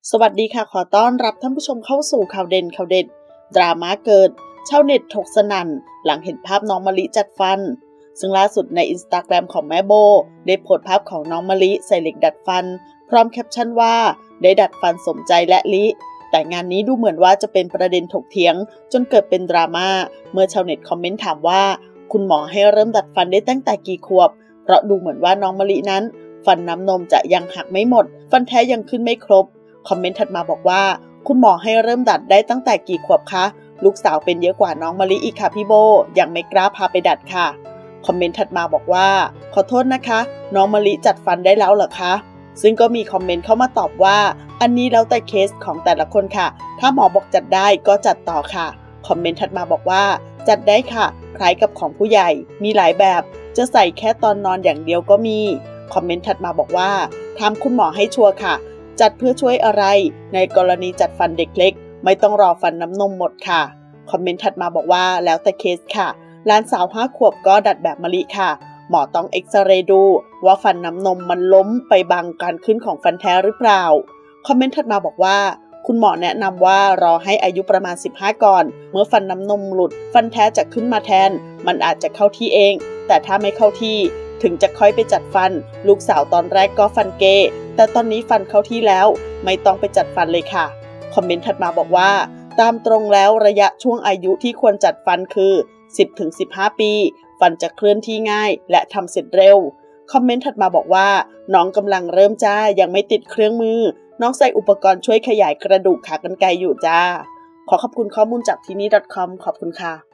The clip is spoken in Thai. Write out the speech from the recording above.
สวัสดีค่ะขอต้อนรับท่านผู้ชมเข้าสู่ข่าวเด่นดราม่าเกิดชาวเน็ตถกสนั่นหลังเห็นภาพน้องมะลิจัดฟันซึ่งล่าสุดใน Instagram ของแม่โบได้โพสต์ภาพของน้องมะลิใส่เหล็กดัดฟันพร้อมแคปชั่นว่าได้ดัดฟันสมใจและลิแต่งานนี้ดูเหมือนว่าจะเป็นประเด็นถกเถียงจนเกิดเป็นดราม่าเมื่อชาวเน็ตคอมเมนต์ถามว่าคุณหมอให้เริ่มดัดฟันได้ตั้งแต่กี่ขวบเพราะดูเหมือนว่าน้องมะลินั้นฟันน้ำนมจะยังหักไม่หมดฟันแท้ยังขึ้นไม่ครบคอมเมนต์ถัดมาบอกว่าคุณหมอให้เริ่มดัดได้ตั้งแต่กี่ขวบคะลูกสาวเป็นเยอะกว่าน้องมะลิอีกค่ะพี่โบยังไม่กล้าพาไปดัดค่ะคอมเมนต์ถัดมาบอกว่าขอโทษนะคะน้องมะลิจัดฟันได้แล้วเหรอคะซึ่งก็มีคอมเมนต์เข้ามาตอบว่าอันนี้แล้วแต่เคสของแต่ละคนค่ะถ้าหมอบอกจัดได้ก็จัดต่อค่ะคอมเมนต์ถัดมาบอกว่าจัดได้ค่ะคล้ายกับของผู้ใหญ่มีหลายแบบจะใส่แค่ตอนนอนอย่างเดียวก็มีคอมเมนต์ถัดมาบอกว่าถามคุณหมอให้ชัวร์ค่ะจัดเพื่อช่วยอะไรในกรณีจัดฟันเด็กเล็กไม่ต้องรอฟันน้ำนมหมดค่ะคอมเมนต์ถัดมาบอกว่าแล้วแต่เคสค่ะหลานสาว5 ขวบก็ดัดแบบมะลิค่ะหมอต้องเอ็กซเรย์ดูว่าฟันน้ำนมมันล้มไปบังการขึ้นของฟันแท้หรือเปล่าคอมเมนต์ถัดมาบอกว่าคุณหมอแนะนำว่ารอให้อายุประมาณ15ก่อนเมื่อฟันน้ำนมหลุดฟันแท้จะขึ้นมาแทนมันอาจจะเข้าที่เองแต่ถ้าไม่เข้าที่ถึงจะค่อยไปจัดฟันลูกสาวตอนแรกก็ฟันเกแต่ตอนนี้ฟันเข้าที่แล้วไม่ต้องไปจัดฟันเลยค่ะคอมเมนต์ถัดมาบอกว่าตามตรงแล้วระยะช่วงอายุที่ควรจัดฟันคือ 10-15 ปีฟันจะเคลื่อนที่ง่ายและทำเสร็จเร็วคอมเมนต์ถัดมาบอกว่าน้องกำลังเริ่มจ้ายังไม่ติดเครื่องมือน้องใส่อุปกรณ์ช่วยขยายกระดูกขากรรไกรอยู่จ้าขอขอบคุณข้อมูลจากที่นี่ .com ขอบคุณค่ะ